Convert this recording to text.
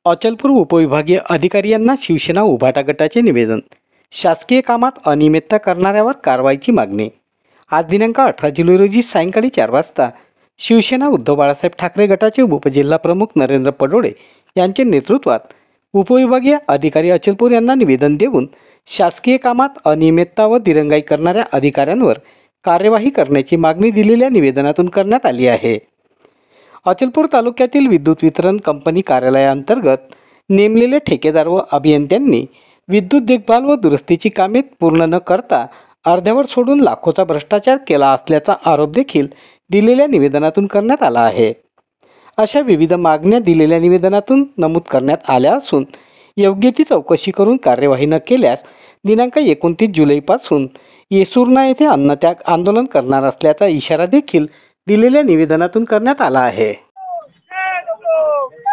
अचलपूर उपविभागीय अधिकारी यांना शिवसेना उभाटा गटाचे निवेदन। शासकीय कामात अनियमितता करणाऱ्यावर कारवाईची मागणी। आज दिनांक 18 जुलै रोजी सायंकाळी 4 वाजता शिवसेना उद्धव बाळासाहेब ठाकरे गटाचे उपजिल्हा प्रमुख नरेंद्र पडोळे यांच्या नेतृत्वात उपविभागीय अधिकारी अचलपूर यांना निवेदन देऊन शासकीय कामात अनियमितता व दिरंगाई करणाऱ्या अधिकाऱ्यांवर कार्यवाही करण्याची मागणी दिलेल्या निवेदनातून करण्यात आली आहे। अचलपूर तालुक्यातील विद्युत वितरण कंपनी कार्यालयाअंतर्गत नेमलेले ठेकेदार व अभियंत्यांनी विद्युत देखभाल व दुरुस्तीची कामे पूर्ण न करता अर्ध्यावर सोडून लाखोचा भ्रष्टाचार केला असल्याचा आरोप देखील दिलेल्या निवेदनातून करण्यात आला आहे। अशा विविध मागण्या दिलेल्या निवेदनातून नमूद करण्यात आल्या असून योग्य ती चौकशी करून कार्यवाही न केल्यास दिनांक 29 जुलैपासून येसूर्णा येथे अन्नत्याग आंदोलन करणार असल्याचा इशारा देखील दिलेल्या निवेदनातून करण्यात आला आहे।